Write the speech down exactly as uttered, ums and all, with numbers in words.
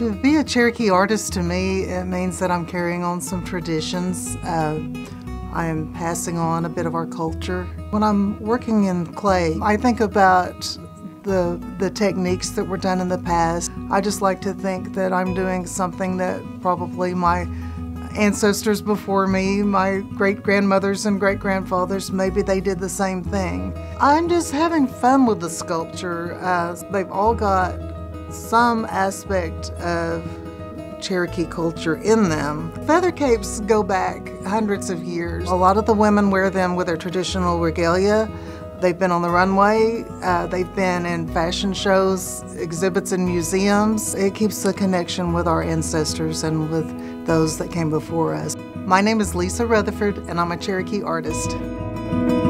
To be a Cherokee artist, to me, it means that I'm carrying on some traditions. Uh, I am passing on a bit of our culture. When I'm working in clay, I think about the, the techniques that were done in the past. I just like to think that I'm doing something that probably my ancestors before me, my great-grandmothers and great-grandfathers, maybe they did the same thing. I'm just having fun with the sculpture. Uh, they've all got some aspect of Cherokee culture in them. Feather capes go back hundreds of years. A lot of the women wear them with their traditional regalia. They've been on the runway, uh, they've been in fashion shows, exhibits in museums. It keeps the connection with our ancestors and with those that came before us. My name is Lisa Rutherford, and I'm a Cherokee artist.